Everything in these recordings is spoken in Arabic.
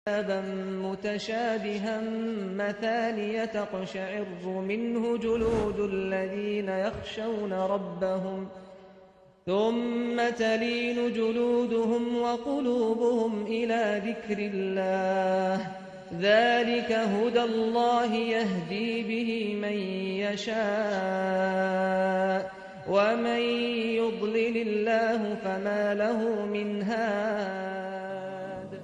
كتابا متشابها مثانية تقشعر منه جلود الذين يخشون ربهم ثم تلين جلودهم وقلوبهم إلى ذكر الله ذلك هدى الله يهدي به من يشاء ومن يضلل الله فما له من هاد.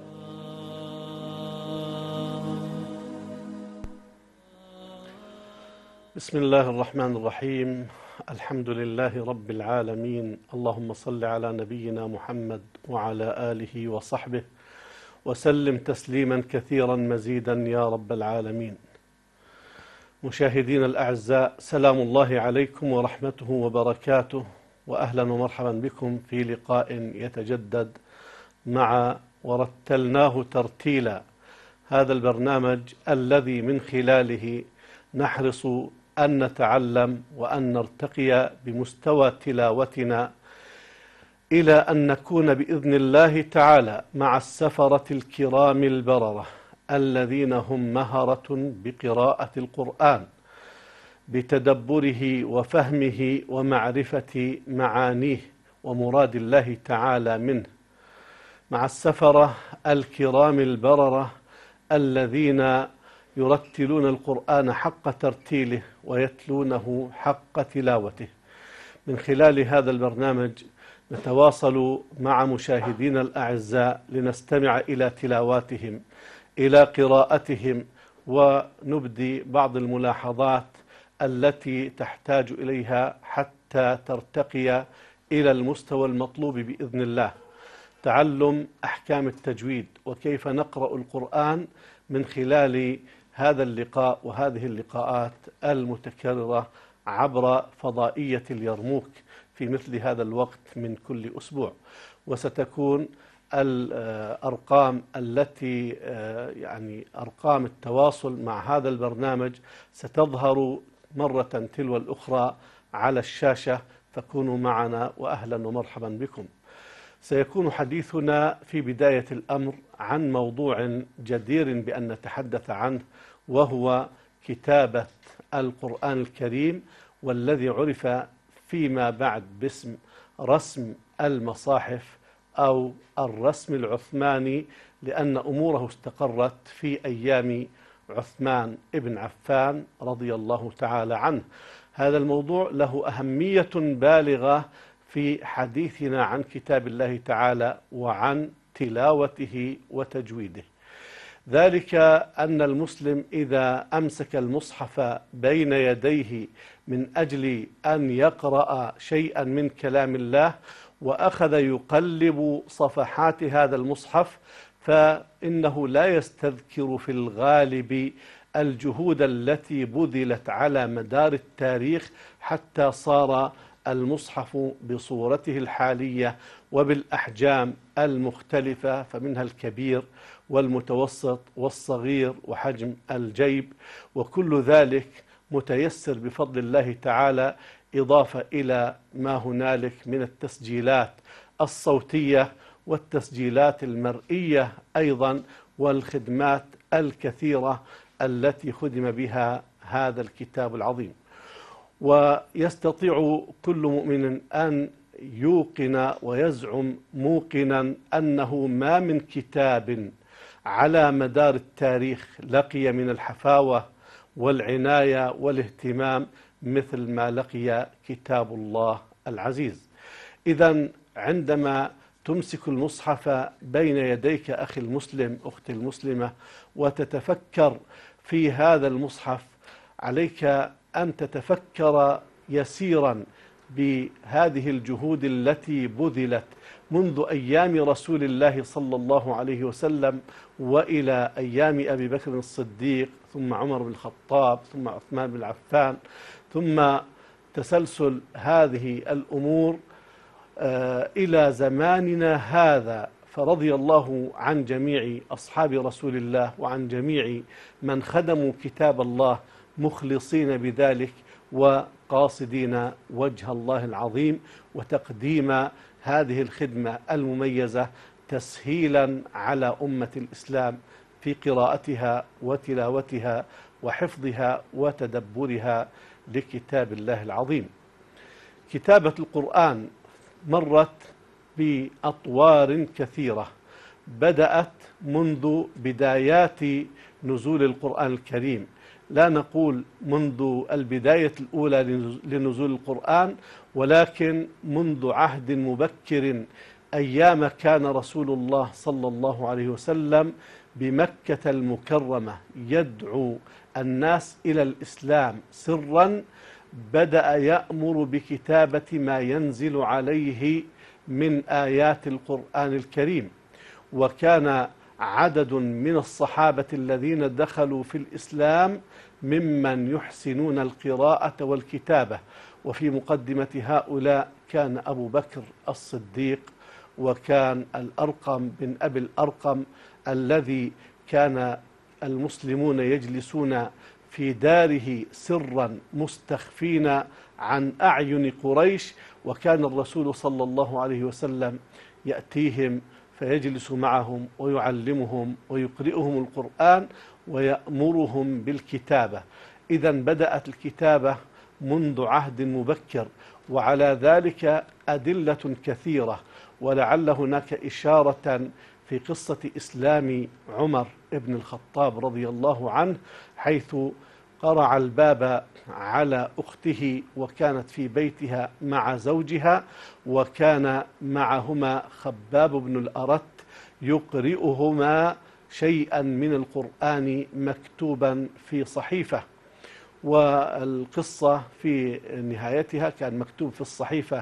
بسم الله الرحمن الرحيم. الحمد لله رب العالمين. اللهم صل على نبينا محمد وعلى آله وصحبه وسلم تسليما كثيرا مزيدا يا رب العالمين. مشاهدين الأعزاء، سلام الله عليكم ورحمته وبركاته، وأهلا ومرحبا بكم في لقاء يتجدد مع ورتلناه ترتيلا، هذا البرنامج الذي من خلاله نحرص أن نتعلم وأن نرتقي بمستوى تلاوتنا إلى أن نكون بإذن الله تعالى مع السفرة الكرام البررة الذين هم مهرة بقراءة القرآن بتدبره وفهمه ومعرفة معانيه ومراد الله تعالى منه، مع السفرة الكرام البررة الذين يرتلون القرآن حق ترتيله ويتلونه حق تلاوته. من خلال هذا البرنامج نتواصل مع مشاهدينا الأعزاء لنستمع إلى تلاواتهم، إلى قراءتهم، ونبدي بعض الملاحظات التي تحتاج إليها حتى ترتقي إلى المستوى المطلوب بإذن الله. تعلم أحكام التجويد وكيف نقرأ القرآن من خلال هذا اللقاء وهذه اللقاءات المتكررة عبر فضائية اليرموك في مثل هذا الوقت من كل أسبوع. وستكون الأرقام التي أرقام التواصل مع هذا البرنامج ستظهر مرة تلو الأخرى على الشاشة، فكونوا معنا وأهلا ومرحبا بكم. سيكون حديثنا في بداية الأمر عن موضوع جدير بأن نتحدث عنه، وهو كتابة القرآن الكريم، والذي عرف فيما بعد باسم رسم المصاحف أو الرسم العثماني، لأن أموره استقرت في أيام عثمان ابن عفان رضي الله تعالى عنه. هذا الموضوع له أهمية بالغة في حديثنا عن كتاب الله تعالى وعن تلاوته وتجويده. ذلك أن المسلم إذا أمسك المصحف بين يديه من أجل أن يقرأ شيئا من كلام الله وأخذ يقلب صفحات هذا المصحف، فإنه لا يستذكر في الغالب الجهود التي بذلت على مدار التاريخ حتى صار المصحف بصورته الحالية وبالأحجام المختلفة، فمنها الكبير والمتوسط والصغير وحجم الجيب، وكل ذلك متيسر بفضل الله تعالى، إضافة إلى ما هنالك من التسجيلات الصوتية والتسجيلات المرئية أيضا، والخدمات الكثيرة التي خدم بها هذا الكتاب العظيم. ويستطيع كل مؤمن أن يوقن ويزعم موقنا أنه ما من كتاب على مدار التاريخ لقي من الحفاوة والعناية والاهتمام مثل ما لقي كتاب الله العزيز. إذن عندما تمسك المصحف بين يديك أخي المسلم أختي المسلمة وتتفكر في هذا المصحف، عليك أن تتفكر يسيرا بهذه الجهود التي بذلت منذ أيام رسول الله صلى الله عليه وسلم وإلى أيام أبي بكر الصديق، ثم عمر بن الخطاب، ثم عثمان بن عفان، ثم تسلسل هذه الأمور إلى زماننا هذا. فرضي الله عن جميع أصحاب رسول الله وعن جميع من خدموا كتاب الله مخلصين بذلك وقاصدين وجه الله العظيم وتقديم هذه الخدمة المميزة تسهيلا على أمة الإسلام في قراءتها وتلاوتها وحفظها وتدبرها لكتاب الله العظيم. كتابة القرآن مرت بأطوار كثيرة، بدأت منذ بدايات نزول القرآن الكريم، لا نقول منذ البداية الأولى لنزول القرآن، ولكن منذ عهد مبكر، أيام كان رسول الله صلى الله عليه وسلم بمكة المكرمة يدعو الناس إلى الإسلام سرا، بدأ يأمر بكتابة ما ينزل عليه من آيات القرآن الكريم. وكان عدد من الصحابة الذين دخلوا في الإسلام ممن يحسنون القراءة والكتابة، وفي مقدمة هؤلاء كان أبو بكر الصديق، وكان الأرقم بن أبي الأرقم الذي كان المسلمون يجلسون في داره سرا مستخفين عن أعين قريش، وكان الرسول صلى الله عليه وسلم يأتيهم فيجلس معهم ويعلمهم ويقرئهم القرآن ويأمرهم بالكتابة. إذا بدأت الكتابة منذ عهد مبكر، وعلى ذلك أدلة كثيرة، ولعل هناك إشارة في قصة إسلام عمر بن الخطاب رضي الله عنه، حيث قرع الباب على أخته وكانت في بيتها مع زوجها، وكان معهما خباب بن الأرت يقرئهما شيئا من القرآن مكتوبا في صحيفة. والقصة في نهايتها كان مكتوب في الصحيفة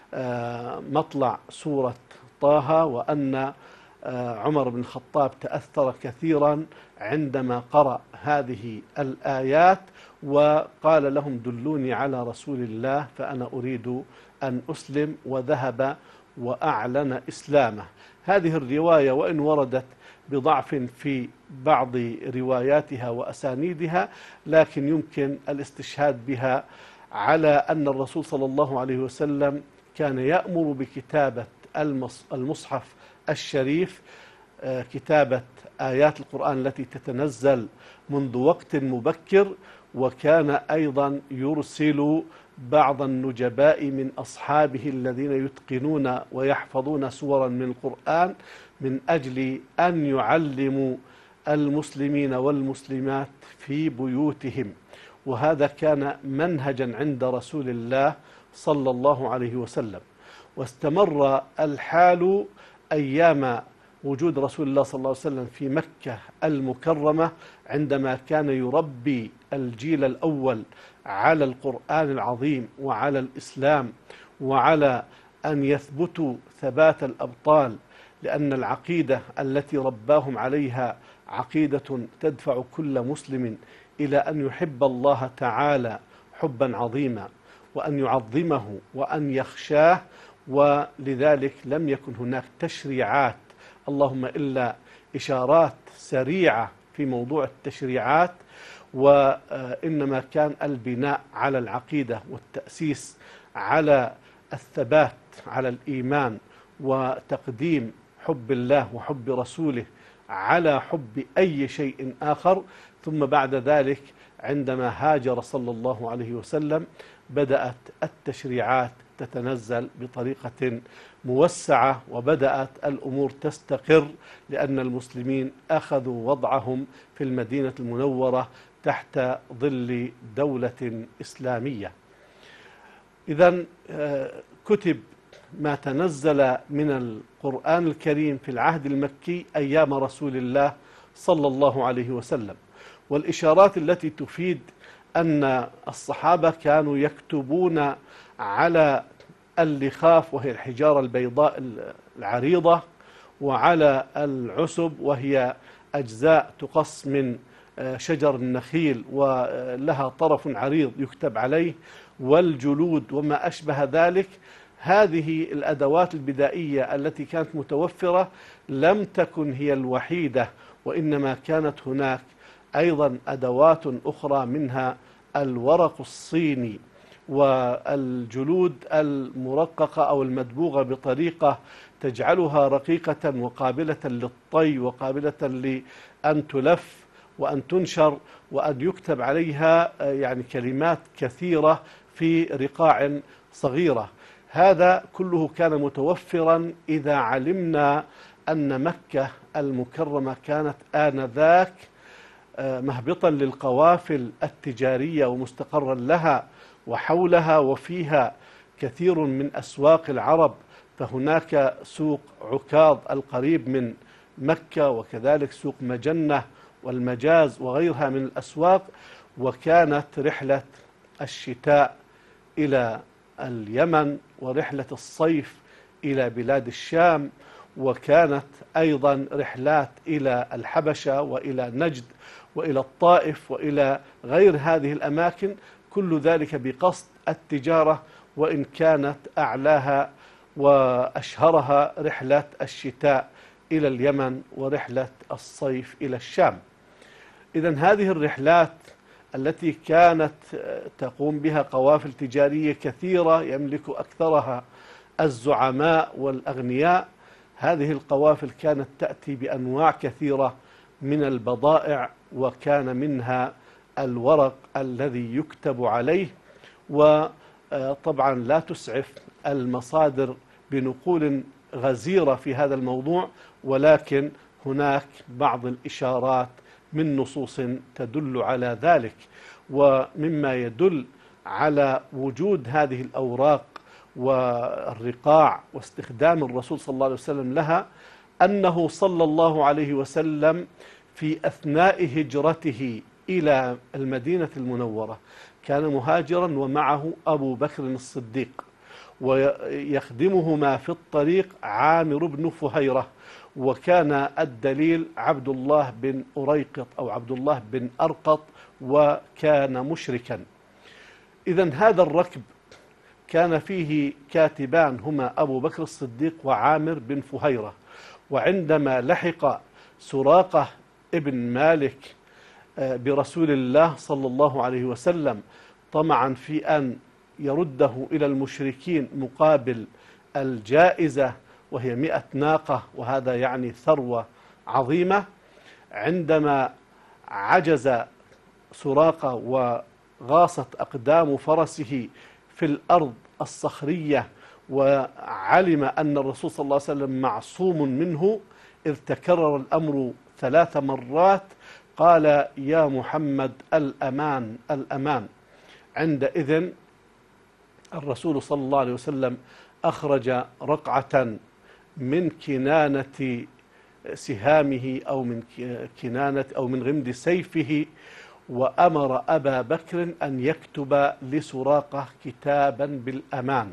مطلع سورة طه، وأن عمر بن الخطاب تأثر كثيرا عندما قرأ هذه الآيات، وقال لهم دلوني على رسول الله فأنا أريد أن أسلم، وذهب وأعلن إسلامه. هذه الرواية وإن وردت بضعف في بعض رواياتها وأسانيدها، لكن يمكن الاستشهاد بها على أن الرسول صلى الله عليه وسلم كان يأمر بكتابة المصحف الشريف، كتابة آيات القرآن التي تتنزل منذ وقت مبكر، وكان أيضا يرسل بعض النجباء من أصحابه الذين يتقنون ويحفظون سورا من القرآن من أجل أن يعلموا المسلمين والمسلمات في بيوتهم. وهذا كان منهجا عند رسول الله صلى الله عليه وسلم. واستمر الحال أيام وجود رسول الله صلى الله عليه وسلم في مكة المكرمة، عندما كان يربي الجيل الأول على القرآن العظيم وعلى الإسلام، وعلى أن يثبتوا ثبات الأبطال، لأن العقيدة التي رباهم عليها عقيدة تدفع كل مسلم إلى أن يحب الله تعالى حبا عظيما، وأن يعظمه وأن يخشاه. ولذلك لم يكن هناك تشريعات، اللهم إلا إشارات سريعة في موضوع التشريعات، وإنما كان البناء على العقيدة والتأسيس على الثبات على الإيمان، وتقديم حب الله وحب رسوله على حب أي شيء آخر. ثم بعد ذلك عندما هاجر صلى الله عليه وسلم بدأت التشريعات تتنزل بطريقة موسعة، وبدأت الأمور تستقر، لأن المسلمين أخذوا وضعهم في المدينة المنورة تحت ظل دولة إسلامية. إذن كتب ما تنزل من القرآن الكريم في العهد المكي أيام رسول الله صلى الله عليه وسلم. والإشارات التي تفيد أن الصحابة كانوا يكتبون على اللخاف، وهي الحجارة البيضاء العريضة، وعلى العسب، وهي أجزاء تقص من شجر النخيل ولها طرف عريض يكتب عليه، والجلود وما أشبه ذلك. هذه الأدوات البدائية التي كانت متوفرة لم تكن هي الوحيدة، وإنما كانت هناك أيضا أدوات أخرى، منها الورق الصيني، والجلود المرققة أو المدبوغة بطريقة تجعلها رقيقة وقابلة للطي وقابلة لأن تلف وأن تنشر وأن يكتب عليها يعني كلمات كثيرة في رقاع صغيرة. هذا كله كان متوفرا إذا علمنا أن مكة المكرمة كانت آنذاك مهبطا للقوافل التجارية ومستقرا لها، وحولها وفيها كثير من أسواق العرب، فهناك سوق عكاظ القريب من مكة، وكذلك سوق مجنة والمجاز وغيرها من الأسواق. وكانت رحلة الشتاء إلى اليمن ورحلة الصيف إلى بلاد الشام، وكانت أيضا رحلات إلى الحبشة وإلى نجد وإلى الطائف وإلى غير هذه الأماكن، كل ذلك بقصد التجارة، وإن كانت أعلاها وأشهرها رحلة الشتاء إلى اليمن ورحلة الصيف إلى الشام. إذن هذه الرحلات التي كانت تقوم بها قوافل تجارية كثيرة يملك أكثرها الزعماء والأغنياء، هذه القوافل كانت تأتي بأنواع كثيرة من البضائع، وكان منها الورق الذي يكتب عليه. وطبعا لا تسعف المصادر بنقول غزيرة في هذا الموضوع، ولكن هناك بعض الإشارات من نصوص تدل على ذلك. ومما يدل على وجود هذه الأوراق والرقاع واستخدام الرسول صلى الله عليه وسلم لها أنه صلى الله عليه وسلم في أثناء هجرته إلى المدينة المنورة كان مهاجرا ومعه أبو بكر الصديق، ويخدمهما في الطريق عامر بن فهيرة، وكان الدليل عبد الله بن أريقط أو عبد الله بن أرقط، وكان مشركا. إذن هذا الركب كان فيه كاتبان هما أبو بكر الصديق وعامر بن فهيرة. وعندما لحق سراقة ابن مالك برسول الله صلى الله عليه وسلم طمعا في أن يرده إلى المشركين مقابل الجائزة وهي 100 ناقة، وهذا يعني ثروة عظيمة، عندما عجز سراقة وغاصت أقدام فرسه في الأرض الصخرية وعلم أن الرسول صلى الله عليه وسلم معصوم منه، إذ تكرر الأمر 3 مرات قال يا محمد الأمان الأمان. عندئذ الرسول صلى الله عليه وسلم أخرج رقعة من كنانة سهامه أو من كنانة أو من غمد سيفه، وأمر أبا بكر أن يكتب لسراقة كتابا بالأمان،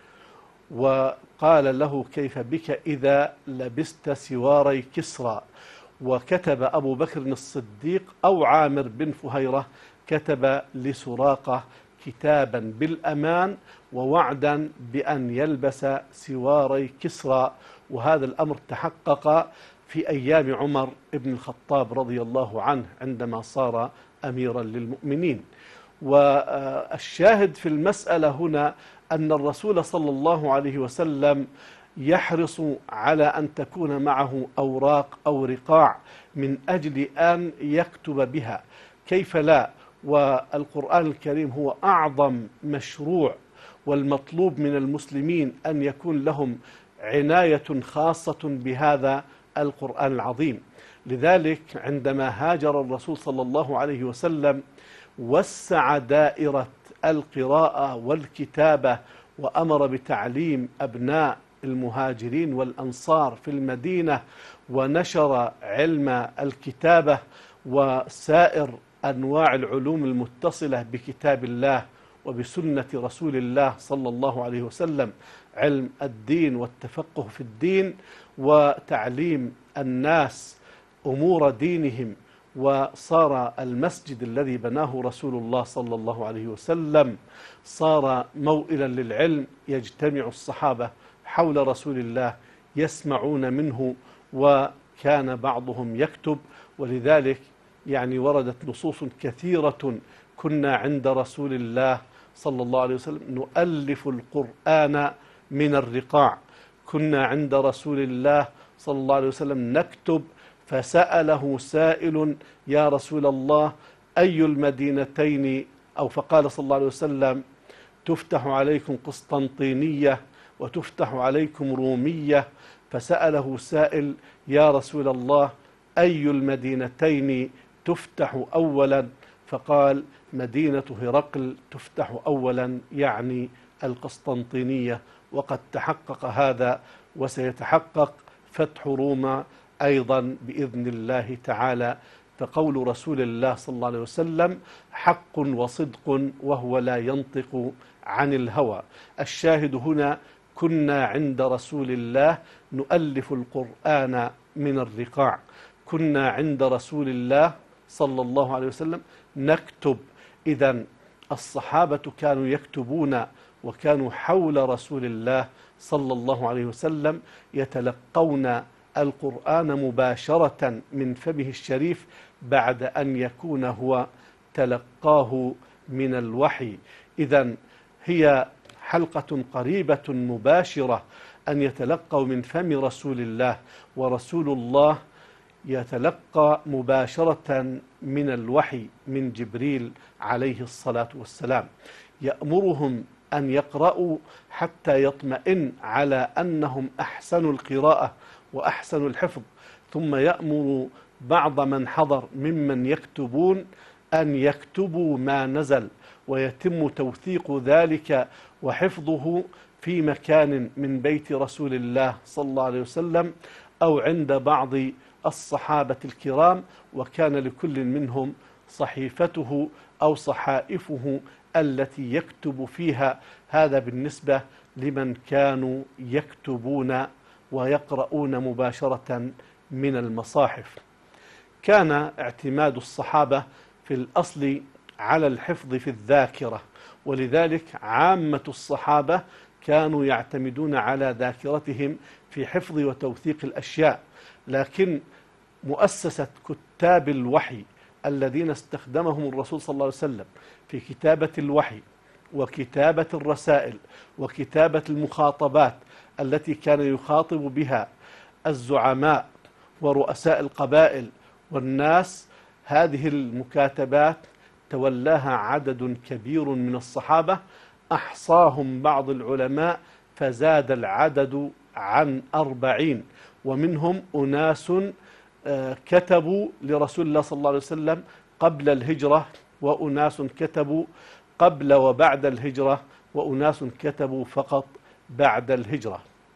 وقال له كيف بك إذا لبست سواري كسرى. وكتب أبو بكر الصديق أو عامر بن فهيرة كتب لسراقة كتابا بالأمان ووعدا بأن يلبس سواري كسرى، وهذا الأمر تحقق في أيام عمر بن الخطاب رضي الله عنه عندما صار أميرا للمؤمنين. والشاهد في المسألة هنا أن الرسول صلى الله عليه وسلم يحرص على أن تكون معه أوراق أو رقاع من أجل أن يكتب بها، كيف لا؟ والقرآن الكريم هو أعظم مشروع، والمطلوب من المسلمين أن يكون لهم عناية خاصة بهذا القرآن العظيم. لذلك عندما هاجر الرسول صلى الله عليه وسلم وسع دائرة القراءة والكتابة، وأمر بتعليم أبناء المهاجرين والأنصار في المدينة، ونشر علم الكتابة وسائر أنواع العلوم المتصلة بكتاب الله وبسنة رسول الله صلى الله عليه وسلم، علم الدين والتفقه في الدين وتعليم الناس أمور دينهم. وصار المسجد الذي بناه رسول الله صلى الله عليه وسلم صار موئلا للعلم، يجتمع الصحابة حول رسول الله يسمعون منه، وكان بعضهم يكتب. ولذلك يعني وردت نصوص كثيرة كنا عند رسول الله صلى الله عليه وسلم: نؤلف القرآن من الرقاع. كنا عند رسول الله صلى الله عليه وسلم نكتب، فسأله سائل: يا رسول الله، أي المدينتين، أو فقال صلى الله عليه وسلم: تفتح عليكم قسطنطينية وتفتح عليكم رومية. فسأله سائل: يا رسول الله، أي المدينتين تفتح أولا؟ فقال: مدينة هرقل تفتح أولا، يعني القسطنطينية. وقد تحقق هذا، وسيتحقق فتح روما أيضا بإذن الله تعالى. فقول رسول الله صلى الله عليه وسلم حق وصدق، وهو لا ينطق عن الهوى. الشاهد هنا: كنا عند رسول الله نؤلف القرآن من الرقاع. كنا عند رسول الله صلى الله عليه وسلم نكتب. إذن الصحابة كانوا يكتبون، وكانوا حول رسول الله صلى الله عليه وسلم يتلقون القرآن مباشرة من فمه الشريف، بعد أن يكون هو تلقاه من الوحي. إذن هي حلقة قريبة مباشرة أن يتلقوا من فم رسول الله، ورسول الله يتلقى مباشرة من الوحي من جبريل عليه الصلاة والسلام. يأمرهم أن يقرأوا حتى يطمئن على أنهم أحسنوا القراءة وأحسنوا الحفظ، ثم يأمر بعض من حضر ممن يكتبون أن يكتبوا ما نزل، ويتم توثيق ذلك وحفظه في مكان من بيت رسول الله صلى الله عليه وسلم أو عند بعض الصحابة الكرام، وكان لكل منهم صحيفته أو صحائفه التي يكتب فيها. هذا بالنسبة لمن كانوا يكتبون ويقرؤون مباشرة من المصاحف. كان اعتماد الصحابة في الأصل على الحفظ في الذاكرة، ولذلك عامة الصحابة كانوا يعتمدون على ذاكرتهم في حفظ وتوثيق الأشياء. لكن مؤسسة كتاب الوحي الذين استخدمهم الرسول صلى الله عليه وسلم في كتابة الوحي وكتابة الرسائل وكتابة المخاطبات التي كان يخاطب بها الزعماء ورؤساء القبائل والناس، هذه المكاتبات تولاها عدد كبير من الصحابة، أحصاهم بعض العلماء فزاد العدد عن 40، ومنهم أناس كتبوا لرسول الله صلى الله عليه وسلم قبل الهجرة، وأناس كتبوا قبل وبعد الهجرة، وأناس كتبوا فقط بعد الهجرة.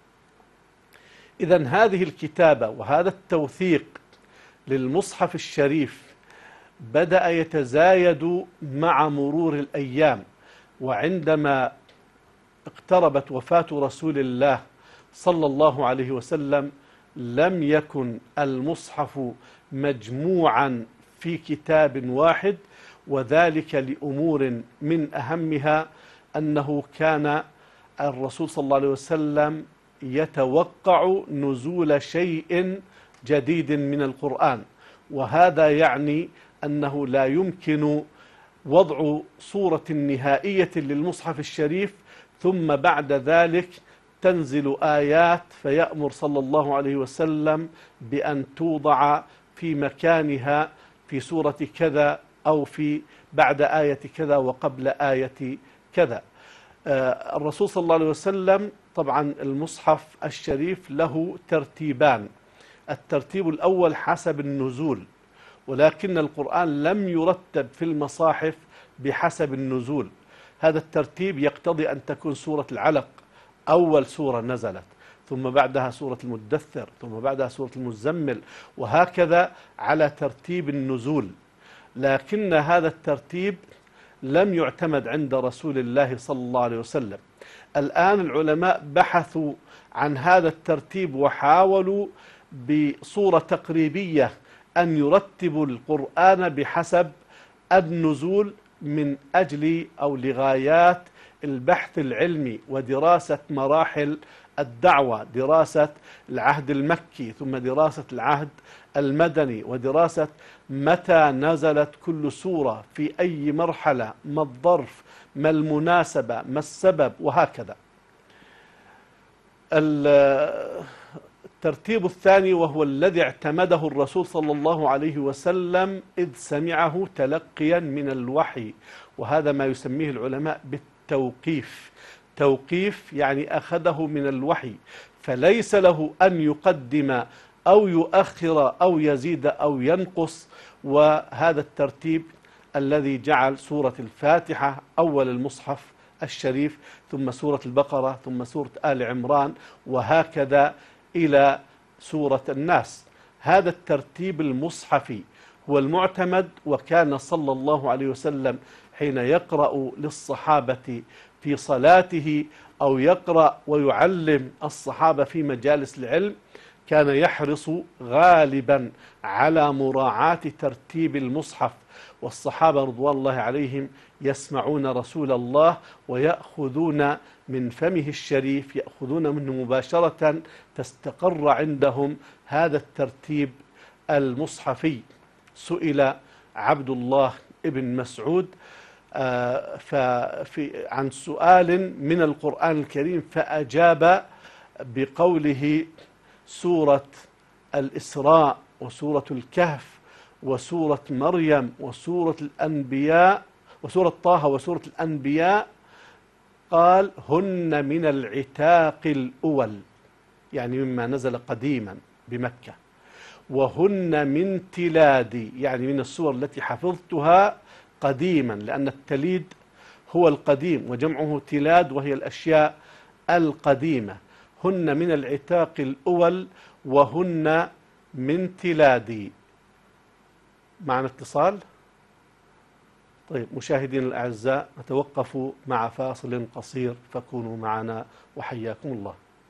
إذن هذه الكتابة وهذا التوثيق للمصحف الشريف بدأ يتزايد مع مرور الأيام، وعندما اقتربت وفاة رسول الله صلى الله عليه وسلم لم يكن المصحف مجموعا في كتاب واحد، وذلك لأمور من أهمها أنه كان الرسول صلى الله عليه وسلم يتوقع نزول شيء جديد من القرآن، وهذا يعني أنه لا يمكن وضع صورة نهائية للمصحف الشريف ثم بعد ذلك تنزل آيات فيأمر صلى الله عليه وسلم بأن توضع في مكانها في سورة كذا أو في بعد آية كذا وقبل آية كذا. الرسول صلى الله عليه وسلم طبعا المصحف الشريف له ترتيبان: الترتيب الأول حسب النزول، ولكن القرآن لم يرتب في المصاحف بحسب النزول. هذا الترتيب يقتضي أن تكون سورة العلق أول سورة نزلت، ثم بعدها سورة المدثر، ثم بعدها سورة المزمل، وهكذا على ترتيب النزول. لكن هذا الترتيب لم يعتمد عند رسول الله صلى الله عليه وسلم. الآن العلماء بحثوا عن هذا الترتيب وحاولوا بصورة تقريبية أن يرتبوا القرآن بحسب النزول من أجل أو لغايات البحث العلمي ودراسة مراحل الدعوة، دراسة العهد المكي، ثم دراسة العهد المدني، ودراسة متى نزلت كل سورة في أي مرحلة، ما الظرف، ما المناسبة، ما السبب، وهكذا. الترتيب الثاني وهو الذي اعتمده الرسول صلى الله عليه وسلم إذ سمعه تلقيا من الوحي، وهذا ما يسميه العلماء بالتوقيف. توقيف يعني أخذه من الوحي، فليس له أن يقدم أو يؤخر أو يزيد أو ينقص. وهذا الترتيب الذي جعل سورة الفاتحة أول المصحف الشريف، ثم سورة البقرة، ثم سورة آل عمران، وهكذا إلى سورة الناس. هذا الترتيب المصحفي هو المعتمد، وكان صلى الله عليه وسلم حين يقرأ للصحابة في صلاته أو يقرأ ويعلم الصحابة في مجالس العلم كان يحرص غالبا على مراعاة ترتيب المصحف، والصحابة رضوان الله عليهم يسمعون رسول الله ويأخذون من فمه الشريف، يأخذون منه مباشرة، تستقر عندهم هذا الترتيب المصحفي. سئل عبد الله ابن مسعود عن سؤال من القرآن الكريم فأجاب بقوله: سورة الإسراء وسورة الكهف وسورة مريم وسورة الأنبياء وسورة طه وسورة الأنبياء، قال: هن من العتاق الأول، يعني مما نزل قديما بمكة، وهن من تلادي، يعني من السور التي حفظتها قديما، لأن التليد هو القديم وجمعه تلاد وهي الأشياء القديمة. هن من العتاق الأول وهن من تلادي. معنا اتصال؟ طيب مشاهدينا الأعزاء، نتوقف مع فاصل قصير، فكونوا معنا وحياكم الله.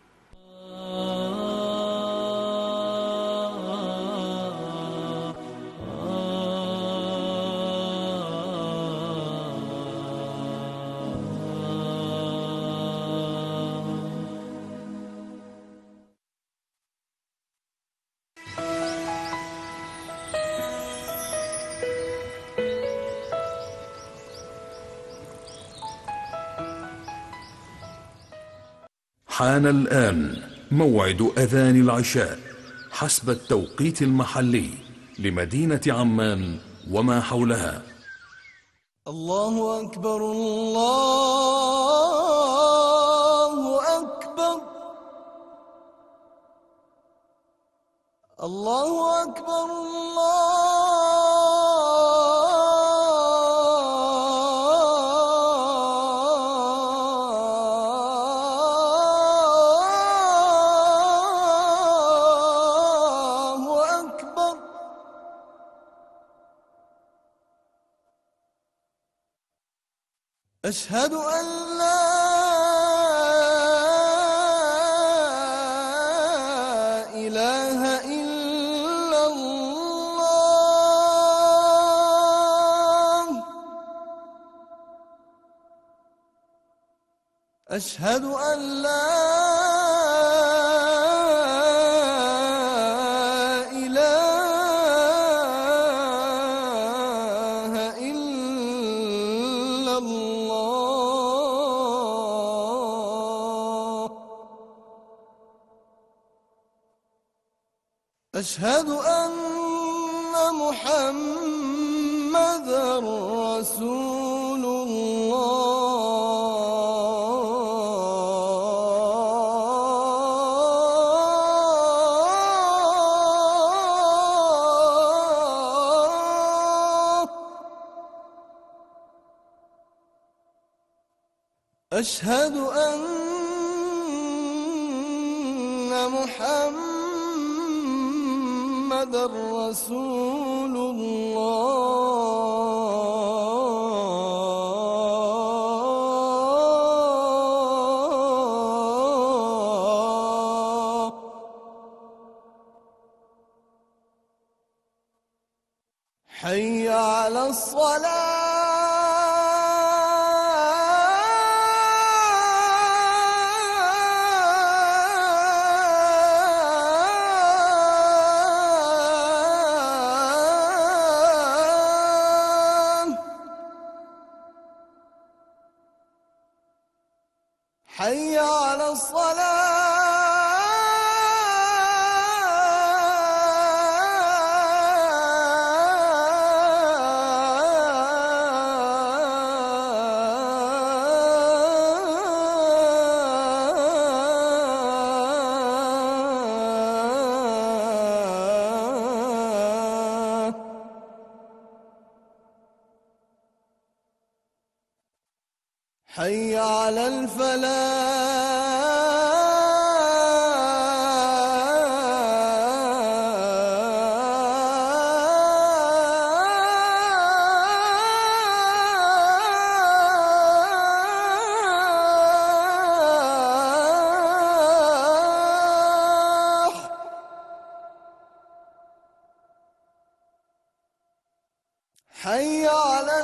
حان الآن موعد أذان العشاء حسب التوقيت المحلي لمدينة عمان وما حولها. الله أكبر، الله أكبر، الله أكبر، الله أكبر. أشهد أن لا إله إلا الله. أشهد أن لا إله إلا الله. أشهد أن محمدًا رسول الله. أشهد أن محمدًا رسول الله. حي على حي على الصلاة. حي على الفلاح. حي على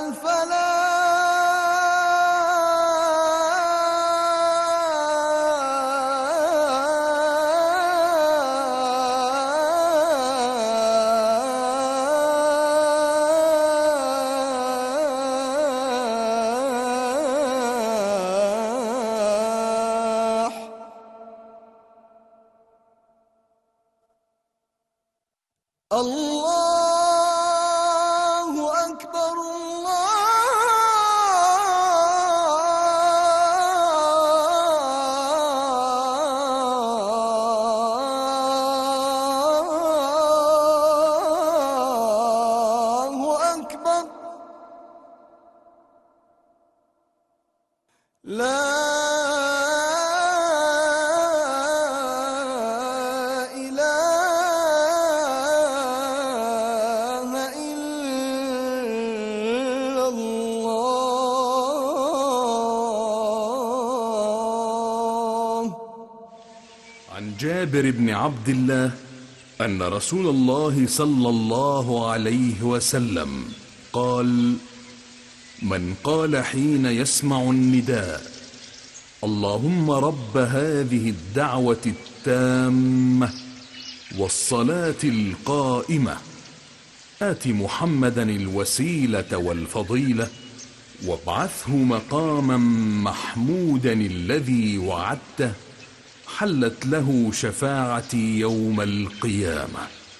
الفلاح. الله أكبر الله أكبر. لا إله إلا الله. عن جابر بن عبد الله أن رسول الله صلى الله عليه وسلم قال: من قال حين يسمع النداء: اللهم رب هذه الدعوة التامة والصلاة القائمة آت محمدا الوسيلة والفضيلة وابعثه مقاما محمودا الذي وعدته، حلت له شفاعتي يوم القيامة.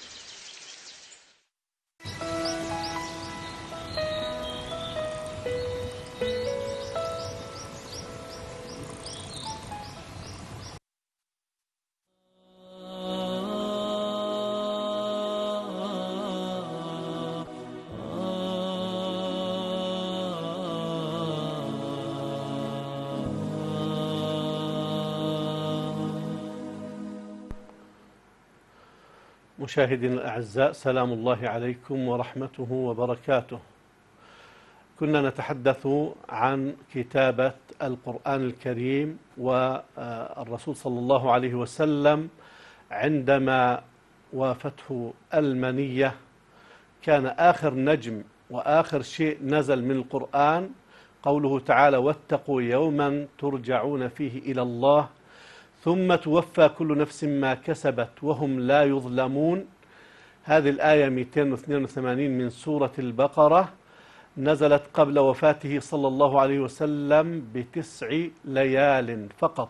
مشاهدينا الأعزاء، سلام الله عليكم ورحمته وبركاته. كنا نتحدث عن كتابة القرآن الكريم، والرسول صلى الله عليه وسلم عندما وافته المنية كان آخر نجم وآخر شيء نزل من القرآن قوله تعالى: واتقوا يوما ترجعون فيه إلى الله ثم توفى كل نفس ما كسبت وهم لا يظلمون. هذه الآية 282 من سورة البقرة نزلت قبل وفاته صلى الله عليه وسلم ب9 ليال فقط.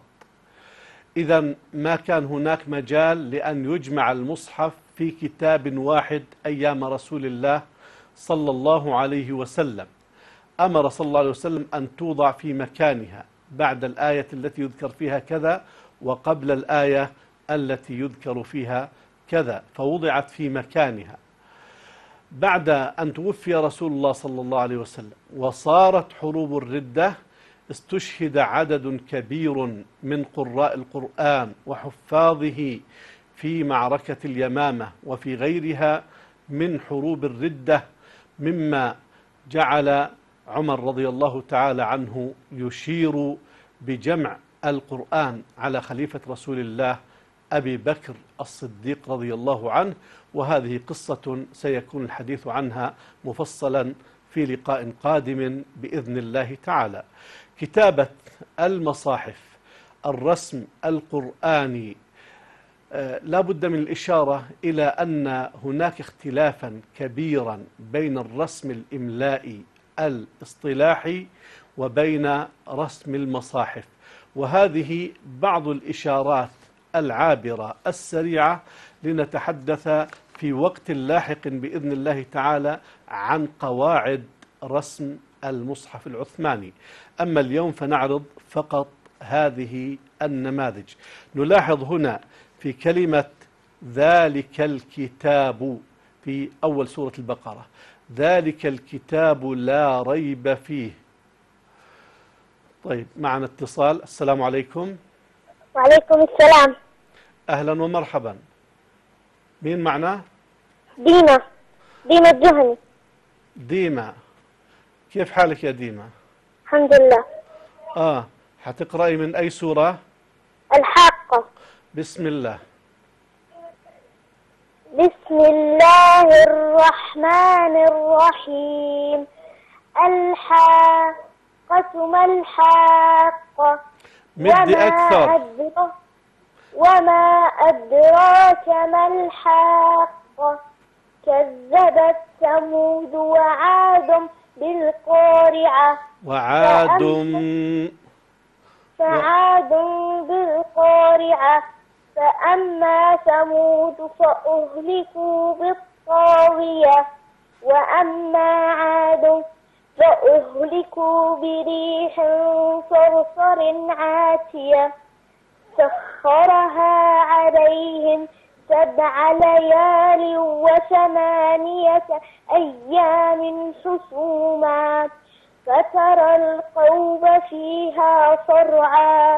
إذن ما كان هناك مجال لأن يجمع المصحف في كتاب واحد أيام رسول الله صلى الله عليه وسلم. أمر صلى الله عليه وسلم أن توضع في مكانها بعد الآية التي يذكر فيها كذا وقبل الآية التي يذكر فيها كذا، فوضعت في مكانها. بعد أن توفي رسول الله صلى الله عليه وسلم وصارت حروب الردة، استشهد عدد كبير من قراء القرآن وحفاظه في معركة اليمامة وفي غيرها من حروب الردة، مما جعل عمر رضي الله تعالى عنه يشير بجمع القرآن على خليفة رسول الله أبي بكر الصديق رضي الله عنه. وهذه قصة سيكون الحديث عنها مفصلا في لقاء قادم بإذن الله تعالى. كتابة المصاحف، الرسم القرآني، لا بد من الإشارة إلى أن هناك اختلافا كبيرا بين الرسم الإملائي الاصطلاحي وبين رسم المصاحف. وهذه بعض الإشارات العابرة السريعة لنتحدث في وقت لاحق بإذن الله تعالى عن قواعد رسم المصحف العثماني. أما اليوم فنعرض فقط هذه النماذج. نلاحظ هنا في كلمة ذلك الكتاب في أول سورة البقرة، ذلك الكتاب لا ريب فيه. طيب، معنا اتصال. السلام عليكم. وعليكم السلام. أهلا ومرحبا. مين معنا؟ ديما الجهني. ديما، كيف حالك يا ديما؟ الحمد لله. حتقرأي من أي سورة؟ الحاقة. بسم الله. بسم الله الرحمن الرحيم. الحاقة ما الحاقة مدي أكثر. وما أدراك ما الحاقة كذبت ثمود وعاد بالقارعة فعاد بالقارعة فأما ثمود فأهلكوا بالطاغية وأما عاد فأهلكوا بريح صرصر عاتية سخرها عليهم 7 ليال و8 أيام حسوما فترى القوم فيها صرعا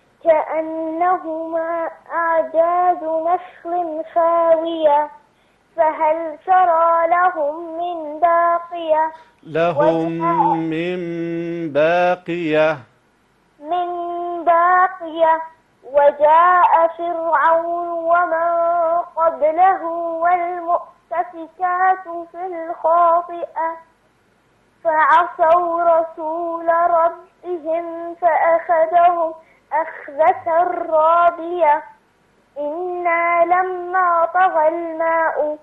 كأنهما أعجاز نخل خاوية فهل ترى لهم من باقية وجاء فرعون ومن قبله والمؤتفكات في الخاطئة فعصوا رسول ربهم فأخذهم أخذة رابية إنا لما طغى الماء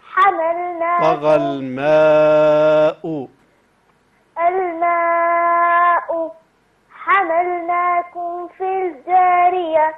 حملناكم في الجارية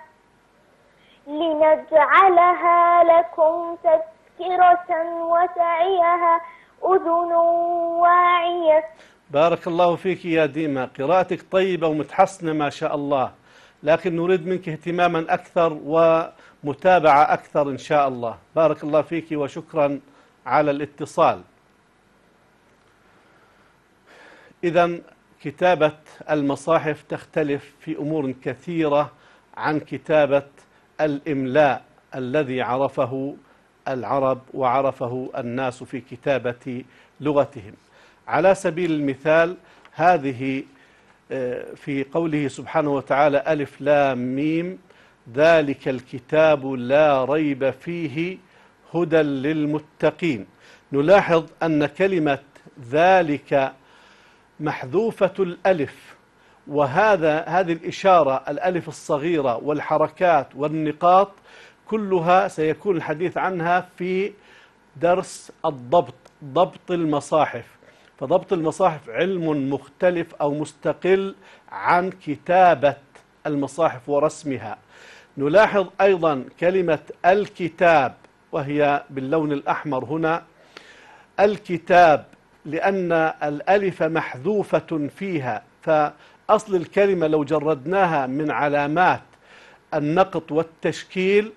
لنجعلها لكم تذكرة وتعيها أذن واعية. بارك الله فيك يا ديما، قراءتك طيبة ومتحسنة ما شاء الله، لكن نريد منك اهتماما أكثر ومتابعة أكثر إن شاء الله. بارك الله فيك وشكرا على الاتصال. إذن كتابة المصاحف تختلف في أمور كثيرة عن كتابة الإملاء الذي عرفه العرب وعرفه الناس في كتابة لغتهم. على سبيل المثال هذه في قوله سبحانه وتعالى ألف لام ميم ذلك الكتاب لا ريب فيه هدى للمتقين. نلاحظ أن كلمة ذلك محذوفة الألف، هذه الإشارة الألف الصغيرة والحركات والنقاط كلها سيكون الحديث عنها في درس الضبط، ضبط المصاحف. فضبط المصاحف علم مختلف أو مستقل عن كتابة المصاحف ورسمها. نلاحظ أيضا كلمة الكتاب وهي باللون الأحمر هنا، الكتاب لأن الألف محذوفة فيها، فأصل الكلمة لو جردناها من علامات النقط والتشكيل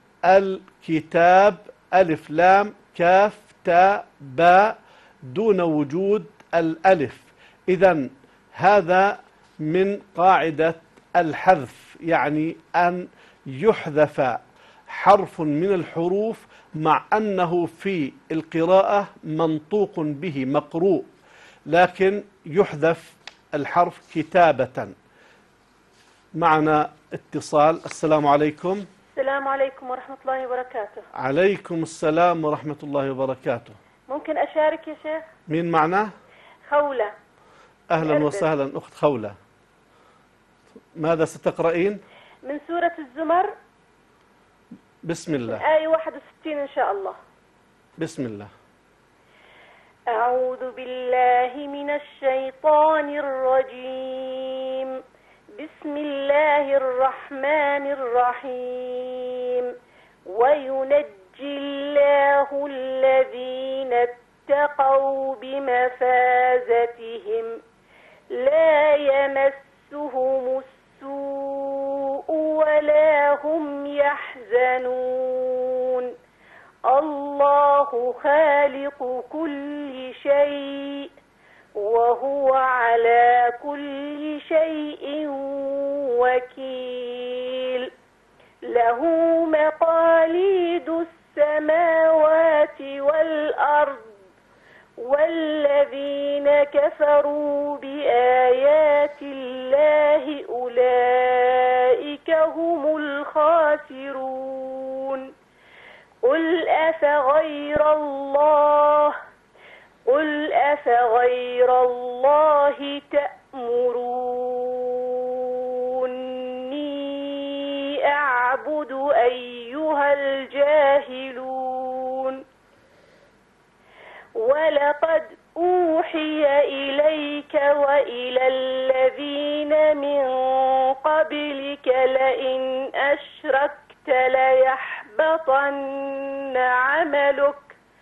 الكتاب ألف لام كاف تاء باء دون وجود الألف. إذن هذا من قاعدة الحذف، يعني أن يحذف حرف من الحروف مع أنه في القراءة منطوق به مقروء، لكن يحذف الحرف كتابة. معنا اتصال. السلام عليكم. السلام عليكم ورحمة الله وبركاته. عليكم السلام ورحمة الله وبركاته. ممكن أشارك يا شيخ؟ مين معنا؟ خولة. أهلا وسهلا أخت خولة. ماذا ستقرأين؟ من سورة الزمر. بسم الله. آية 61 إن شاء الله. بسم الله. أعوذ بالله من الشيطان الرجيم. بسم الله الرحمن الرحيم. وينجي الله الذين اتقوا بمفازتهم لا يمسهم السوء ولا هم يحزنون. الله خالق كل شيء وهو على كل شيء وكيل. له مقاليد السماوات والأرض والذين كفروا بآيات الله أولئك هم الخاسرون. قل أفغير الله تأمروني أعبد أيها الجاهلون. ولقد أوحي إليك وإلى الذين من قبلك لئن أشركت ليحبطن عملك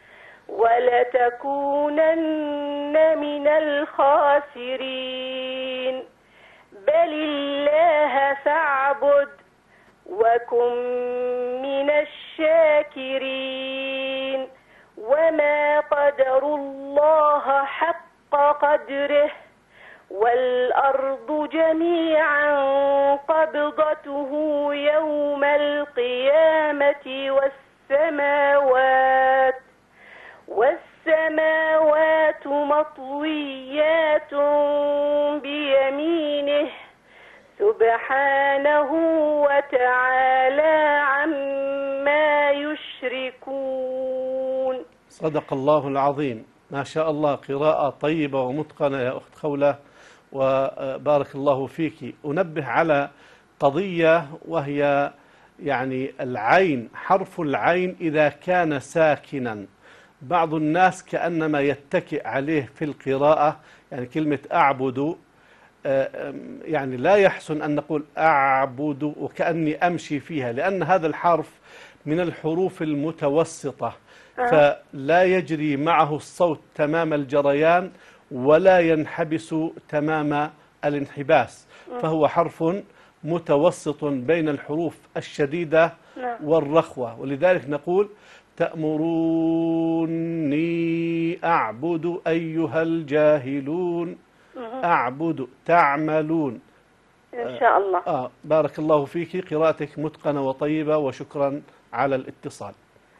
ولتكونن من الخاسرين. بل الله فاعبد وكن من الشاكرين. وما قدروا الله حق قدره والأرض جميعا قبضته يوم القيامة والسماوات مطويات بيمينه سبحانه وتعالى عما يشركون. صدق الله العظيم. ما شاء الله، قراءة طيبة ومتقنة يا أخت خولة، وبارك الله فيك. أنبه على قضية وهي يعني العين، حرف العين إذا كان ساكنا بعض الناس كأنما يتكئ عليه في القراءة، يعني كلمة أعبد، يعني لا يحسن أن نقول أعبد وكأني أمشي فيها، لأن هذا الحرف من الحروف المتوسطة فلا يجري معه الصوت تمام الجريان ولا ينحبس تمام الانحباس، فهو حرف متوسط بين الحروف الشديدة والرخوة، ولذلك نقول تأمروني أعبد أيها الجاهلون. أعبد تعملون إن شاء الله. بارك الله فيك، قراءتك متقنة وطيبة، وشكرا على الاتصال.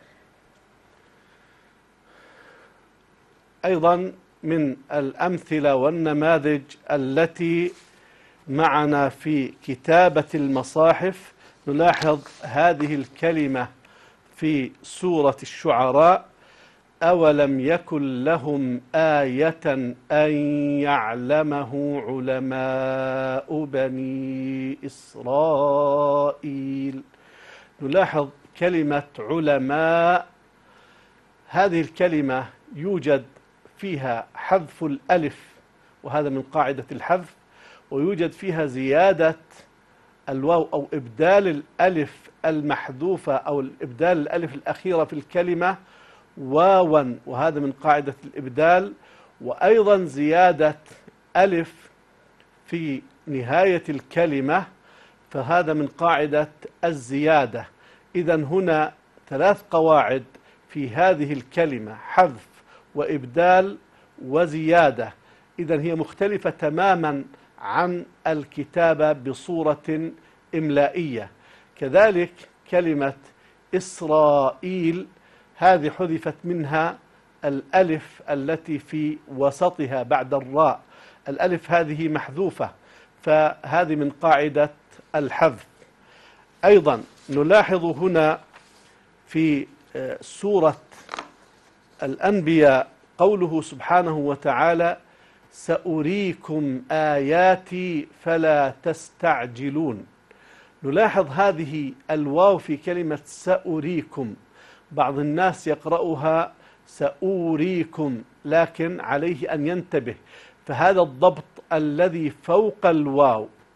أيضا من الأمثلة والنماذج التي معنا في كتابة المصاحف نلاحظ هذه الكلمة في سورة الشعراء: أولم يكن لهم آية أن يعلمه علماء بني إسرائيل. نلاحظ كلمة علماء، هذه الكلمة يوجد فيها حذف الألف، وهذا من قاعدة الحذف، ويوجد فيها زيادة الواو أو إبدال الألف المحذوفة أو إبدال الألف الأخيرة في الكلمة واوا، وهذا من قاعدة الإبدال، وأيضا زيادة ألف في نهاية الكلمة، فهذا من قاعدة الزيادة. إذن هنا ثلاث قواعد في هذه الكلمة: حذف وإبدال وزيادة. إذن هي مختلفة تماما عن الكتابة بصورة إملائية. كذلك كلمة إسرائيل، هذه حذفت منها الألف التي في وسطها بعد الراء، الألف هذه محذوفة، فهذه من قاعدة الحذف. أيضا نلاحظ هنا في سورة الأنبياء قوله سبحانه وتعالى: سأريكم آياتي فلا تستعجلون. نلاحظ هذه الواو في كلمة سأريكم، بعض الناس يقرأها سأوريكم، لكن عليه أن ينتبه، فهذا الضبط الذي فوق الواو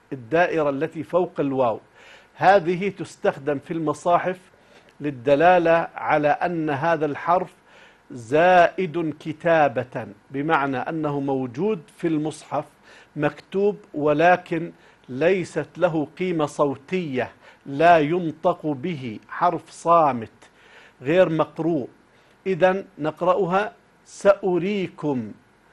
الدائرة التي فوق الواو، هذه تستخدم في المصاحف للدلالة على أن هذا الحرف زائد كتابة، بمعنى أنه موجود في المصحف مكتوب ولكن ليست له قيمة صوتية، لا ينطق به، حرف صامت غير مقروء. إذن نقرأها سأريكم.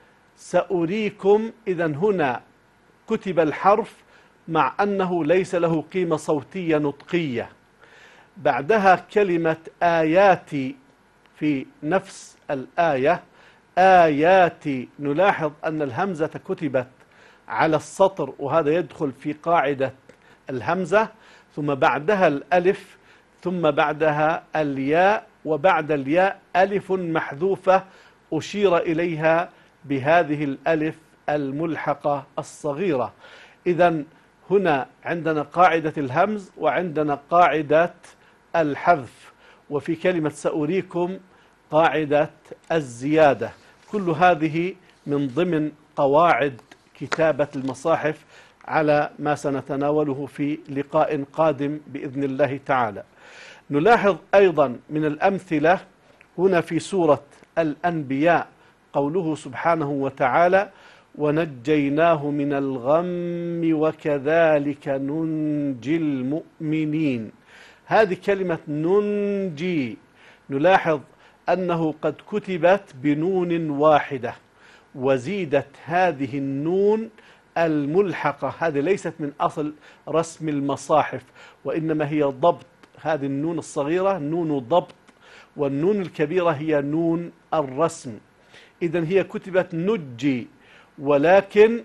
سأريكم، إذن هنا كتب الحرف مع أنه ليس له قيمة صوتية نطقية. بعدها كلمة آياتي في نفس الآية، آياتي، نلاحظ أن الهمزة كتبت على السطر، وهذا يدخل في قاعدة الهمزة، ثم بعدها الألف، ثم بعدها الياء، وبعد الياء ألف محذوفة أشير إليها بهذه الألف الملحقة الصغيرة. إذن هنا عندنا قاعدة الهمز وعندنا قاعدة الحذف، وفي كلمة سأريكم قاعدة الزيادة. كل هذه من ضمن قواعد كتابة المصاحف على ما سنتناوله في لقاء قادم بإذن الله تعالى. نلاحظ أيضا من الأمثلة هنا في سورة الأنبياء قوله سبحانه وتعالى ونجيناه من الغم وكذلك ننجي المؤمنين. هذه كلمة ننجي نلاحظ أنه قد كتبت بنون واحدة، وزيدت هذه النون الملحقة، هذه ليست من أصل رسم المصاحف، وإنما هي ضبط. هذه النون الصغيرة نون ضبط، والنون الكبيرة هي نون الرسم. إذن هي كتبت نجي، ولكن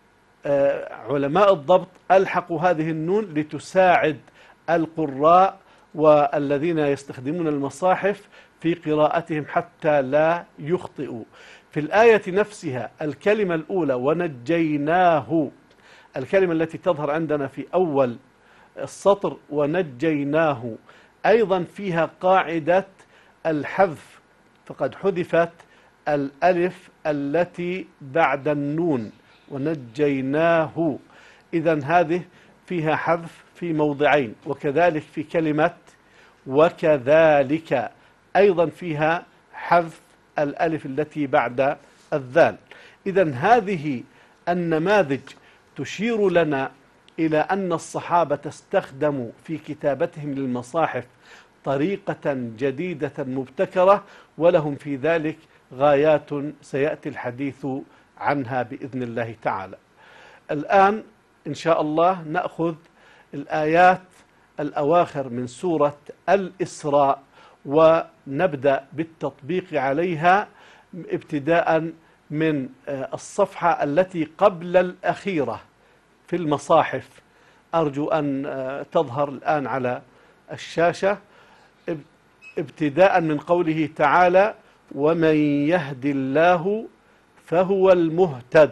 علماء الضبط ألحقوا هذه النون لتساعد القراء والذين يستخدمون المصاحف في قراءتهم حتى لا يخطئوا. في الآية نفسها الكلمة الأولى ونجيناه، الكلمة التي تظهر عندنا في أول السطر ونجيناه، أيضا فيها قاعدة الحذف، فقد حذفت الألف التي بعد النون ونجيناه. إذن هذه فيها حذف في موضعين، وكذلك في كلمة وكذلك أيضا فيها حذف الألف التي بعد الذال. إذن هذه النماذج تشير لنا إلى أن الصحابة استخدموا في كتابتهم للمصاحف طريقة جديدة مبتكرة، ولهم في ذلك غايات سيأتي الحديث عنها بإذن الله تعالى. الآن إن شاء الله نأخذ الآيات الأواخر من سورة الإسراء، ونبدأ بالتطبيق عليها ابتداء من الصفحة التي قبل الأخيرة في المصاحف. أرجو أن تظهر الآن على الشاشة، ابتداء من قوله تعالى ومن يهد الله فهو المهتد.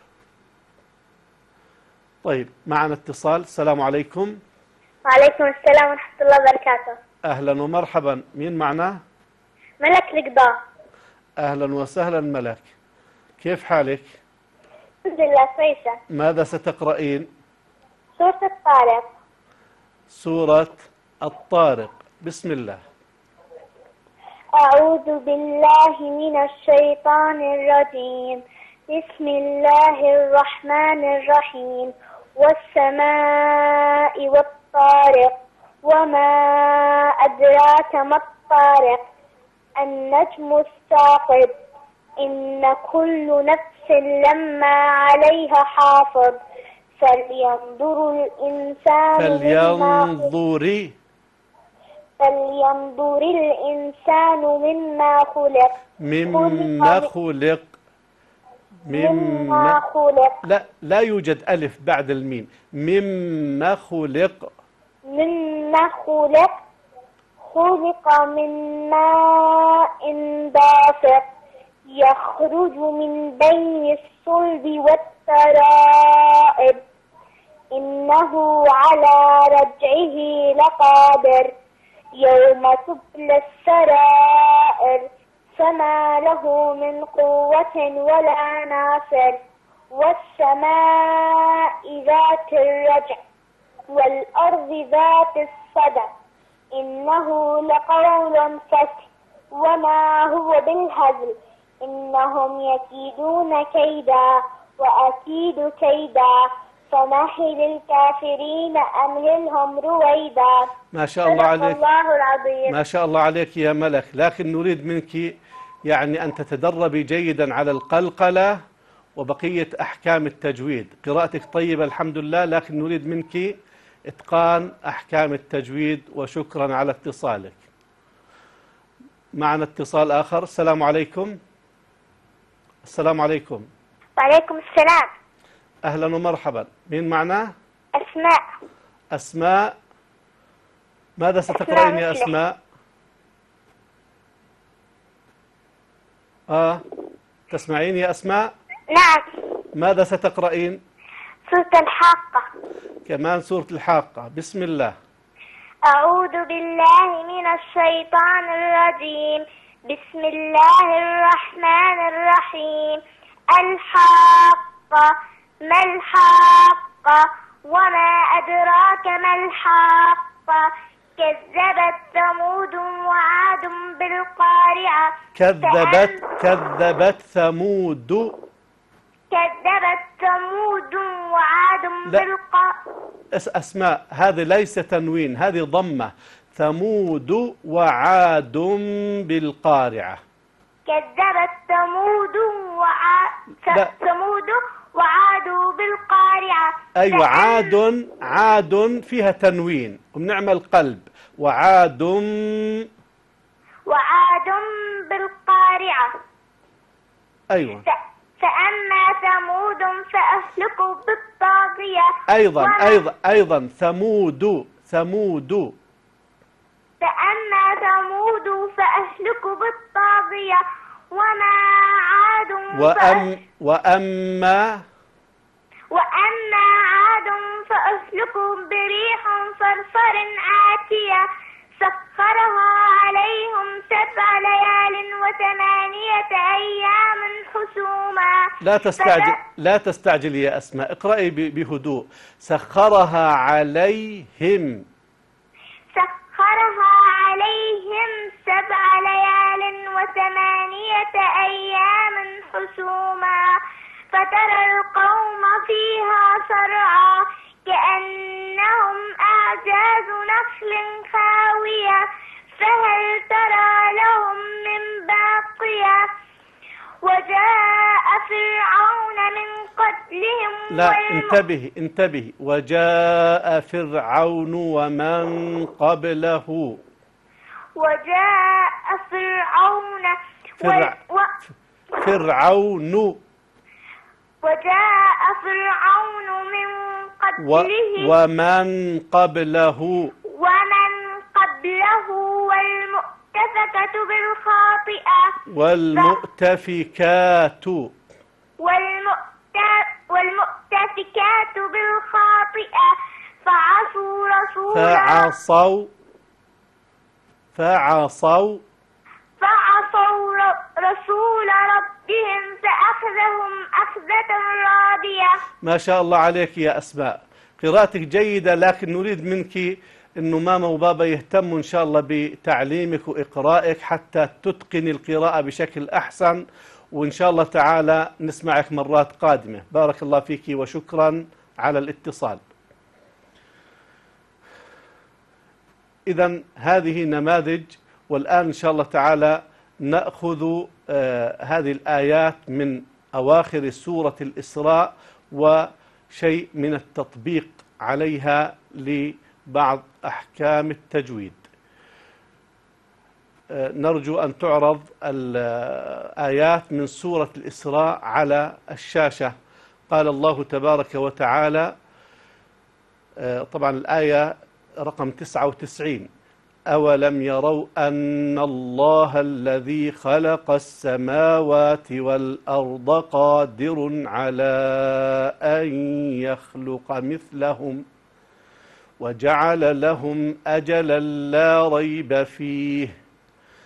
طيب، معنا اتصال. السلام عليكم. وعليكم السلام ورحمة الله وبركاته. أهلا ومرحبا، مين معنا؟ ملك القضاء. أهلا وسهلا ملك، كيف حالك؟ الحمد لله كويسة. ماذا ستقرأين؟ سورة الطارق. سورة الطارق، بسم الله. أعوذ بالله من الشيطان الرجيم. بسم الله الرحمن الرحيم. والسماء والطارق وما أدراك ما الطارق النجم الثاقب إن كل نفس لما عليها حافظ فلينظر الإنسان مما خلق. مما خلق. لا يوجد ألف بعد الميم. مما خلق. خلق من ماء دافق يخرج من بين الصلب والترائب إنه على رجعه لقادر يوم تبلى السرائر فما له من قوة ولا ناصر والسماء ذات الرجع والأرض ذات الصدع إنه لقول فصل وما هو بالهزل إنهم يكيدون كيدا وأكيد كيدا فمهل الكافرين أمهلهم رويدا. ما شاء الله عليك. الله العظيم. ما شاء الله عليك يا ملك، لكن نريد منك يعني أن تتدربي جيدا على القلقلة وبقية أحكام التجويد. قراءتك طيبة الحمد لله، لكن نريد منك إتقان أحكام التجويد. وشكرا على اتصالك. معنا اتصال آخر. السلام عليكم. السلام عليكم. وعليكم السلام. أهلا ومرحبا. مين معنا؟ أسماء. أسماء، ماذا ستقرأين يا أسماء؟ تسمعين يا أسماء؟ نعم. ماذا ستقرأين؟ سورة الحاقة. كمان سورة الحاقة. بسم الله. أعوذ بالله من الشيطان الرجيم. بسم الله الرحمن الرحيم. الحاقة ما الحاقة وما أدراك ما الحاقة كذبت ثمود وعاد بالقارعة. كذبت ثمود. كذبت ثمود وعاد بالقارعة. أسماء، هذه ليس تنوين، هذه ضمة. ثمود وعاد بالقارعة. كذبت ثمود وعاد بالقارعة. أيوة، عاد فيها تنوين وبنعمل قلب. وعاد بالقارعة. أيوة. فأما ثمود فأهلكوا بالطاغية. أيضا ثمود. فأما ثمود فأهلكوا بالطاغية وما عاد وأما عاد فأهلكوا بريح صرصر عاتية سخرها عليهم 7 ليال و8 أيام حسوما. لا تستعجل يا أسماء، اقرأي بهدوء. سخرها عليهم 7 ليال و8 أيام حسوما فترى القوم فيها صرعى كأنهم أعجاز نخل خاوية فهل ترى لهم من باقية. وجاء فرعون من قبلهم. لا، انتبهي. وجاء فرعون ومن قبله. وجاء فرعون وجاء فرعون من قبله ومن قبله والمؤتفكة بالخاطئة والمؤتفكات بالخاطئة فعصوا رسول ربهم فأخذهم أخذة رابية. ما شاء الله عليك يا أسماء، قراءتك جيدة، لكن نريد منك أنه ماما وبابا يهتموا إن شاء الله بتعليمك وإقرائك حتى تتقني القراءة بشكل أحسن، وإن شاء الله تعالى نسمعك مرات قادمة. بارك الله فيك وشكرا على الاتصال. إذن هذه نماذج، والآن إن شاء الله تعالى نأخذ هذه الآيات من أواخر سورة الإسراء وشيء من التطبيق عليها لبعض أحكام التجويد. نرجو أن تعرض الآيات من سورة الإسراء على الشاشة. قال الله تبارك وتعالى، طبعا الآية رقم 99: أولم يروا أن الله الذي خلق السماوات والأرض قادر على أن يخلق مثلهم وجعل لهم أجلا لا ريب فيه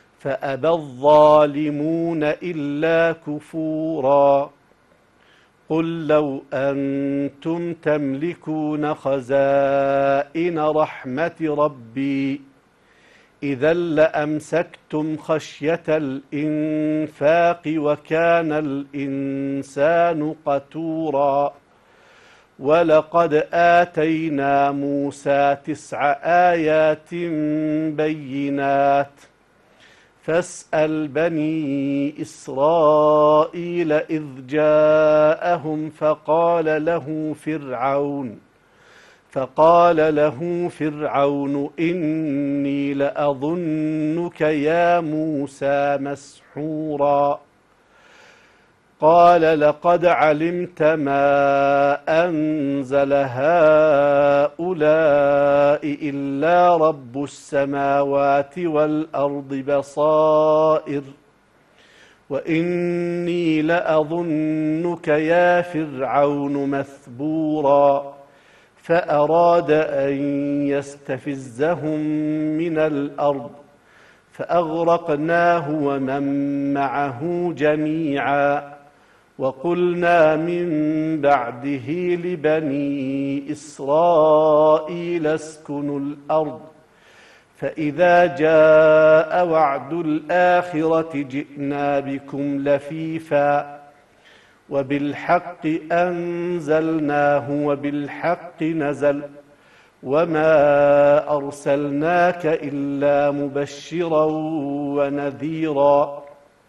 فأبى الظالمون إلا كفورا. قل لو أنتم تملكون خزائن رحمة ربي إذا لأمسكتم خشية الإنفاق وكان الإنسان قتورا ولقد آتينا موسى 9 آيات بينات فاسأل بني إسرائيل إذ جاءهم فقال له فرعون إني لأظنك يا موسى مسحورا قال لقد علمت ما أنزل هؤلاء إلا رب السماوات والأرض بصائر وإني لأظنك يا فرعون مثبورا فأراد أن يستفزهم من الأرض فأغرقناه ومن معه جميعا وقلنا من بعده لبني إسرائيل اسكنوا الأرض فإذا جاء وعد الآخرة جئنا بكم لفيفا وبالحق أنزلناه وبالحق نزل وما أرسلناك إلا مبشرا ونذيرا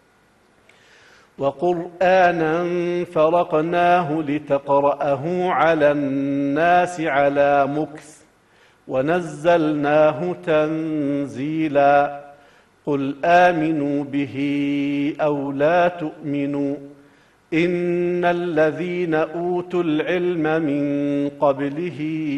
وقرآنا فرقناه لتقرأه على الناس على مكث ونزلناه تنزيلا قل آمنوا به أو لا تؤمنوا إن الذين أوتوا العلم من قبله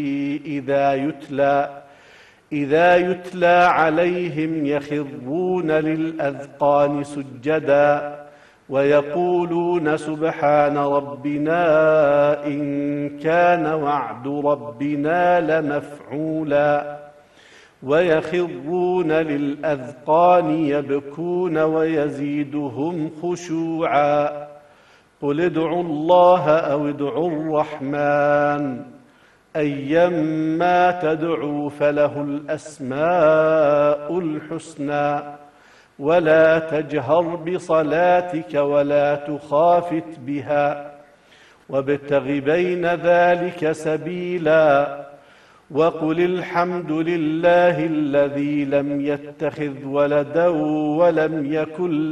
إذا يتلى عليهم يخرون للأذقان سجدا ويقولون سبحان ربنا إن كان وعد ربنا لمفعولا ويخرون للأذقان يبكون ويزيدهم خشوعا قل ادعوا الله أو ادعوا الرحمن أيما تدعوا فله الأسماء الحسنى ولا تجهر بصلاتك ولا تخافت بها وابتغ بين ذلك سبيلا وقل الحمد لله الذي لم يتخذ ولدا ولم يكن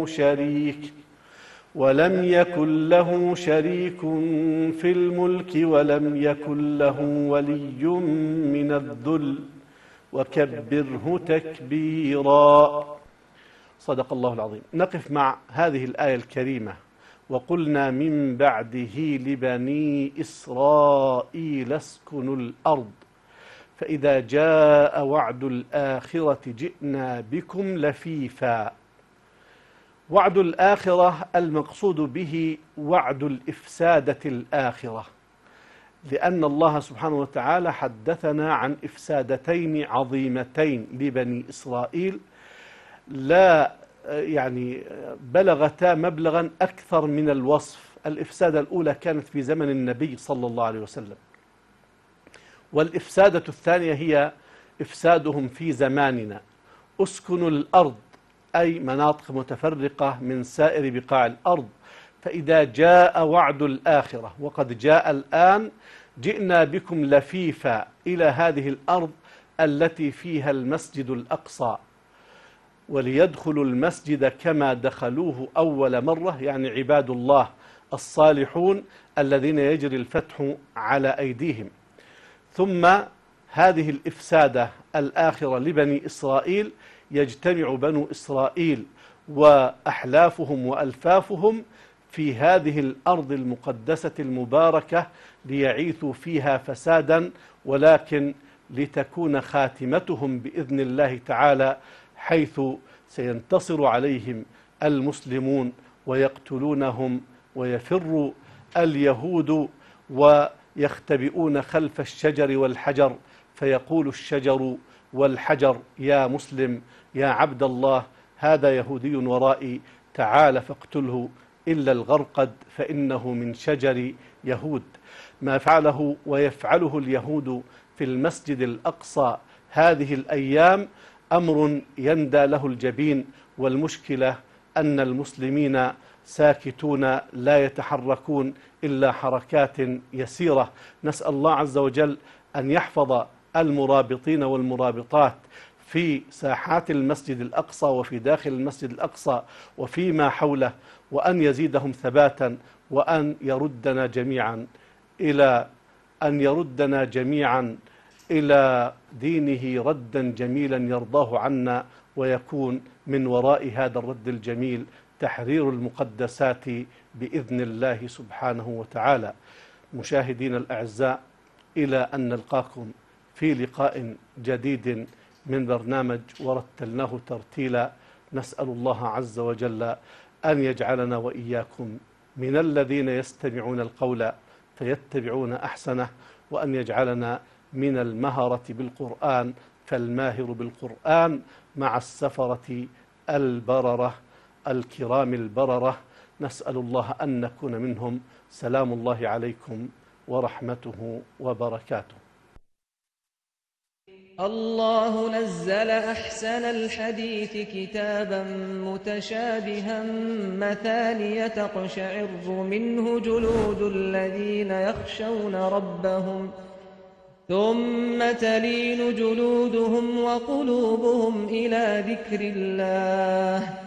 له شريك في الملك ولم يكن له ولي من الذل وكبره تكبيرا. صدق الله العظيم. نقف مع هذه الآية الكريمة وقلنا من بعده لبني إسرائيل اسكنوا الأرض فإذا جاء وعد الآخرة جئنا بكم لفيفا. وعد الآخرة المقصود به وعد الإفسادة الآخرة، لأن الله سبحانه وتعالى حدثنا عن إفسادتين عظيمتين لبني إسرائيل لا بلغتا مبلغا أكثر من الوصف. الإفسادة الأولى كانت في زمن النبي صلى الله عليه وسلم، والإفسادة الثانية هي إفسادهم في زماننا. اسكنوا الأرض أي مناطق متفرقة من سائر بقاع الأرض، فإذا جاء وعد الآخرة وقد جاء الآن جئنا بكم لفيفا إلى هذه الأرض التي فيها المسجد الأقصى، وليدخلوا المسجد كما دخلوه أول مرة، يعني عباد الله الصالحون الذين يجري الفتح على أيديهم. ثم هذه الإفسادة الآخرة لبني إسرائيل يجتمع بنو إسرائيل وأحلافهم وألفافهم في هذه الأرض المقدسة المباركة ليعيثوا فيها فسادا، ولكن لتكون خاتمتهم بإذن الله تعالى، حيث سينتصر عليهم المسلمون ويقتلونهم ويفر اليهود ويختبئون خلف الشجر والحجر، فيقول الشجر والحجر يا مسلم يا عبد الله هذا يهودي ورائي تعال فاقتله إلا الغرقد فإنه من شجر يهود. ما فعله ويفعله اليهود في المسجد الأقصى هذه الأيام أمر يندى له الجبين، والمشكلة أن المسلمين ساكتون لا يتحركون إلا حركات يسيرة. نسأل الله عز وجل أن يحفظ المرابطين والمرابطات في ساحات المسجد الأقصى وفي داخل المسجد الأقصى وفيما حوله، وأن يزيدهم ثباتا، وأن يردنا جميعا إلى دينه ردا جميلا يرضاه عنا، ويكون من وراء هذا الرد الجميل تحرير المقدسات بإذن الله سبحانه وتعالى. مشاهدين الأعزاء، إلى أن نلقاكم في لقاء جديد من برنامج ورتلناه ترتيلا. نسأل الله عز وجل أن يجعلنا وإياكم من الذين يستمعون القول فيتبعون أحسنه، وأن يجعلنا من المهرة بالقرآن فالماهر بالقرآن مع السفرة البررة الكرام البررة. نسأل الله أن نكون منهم. سلام الله عليكم ورحمته وبركاته. الله نزل أحسن الحديث كتابا متشابها مثانية تقشعر منه جلود الذين يخشون ربهم ثم تلين جلودهم وقلوبهم إلى ذكر الله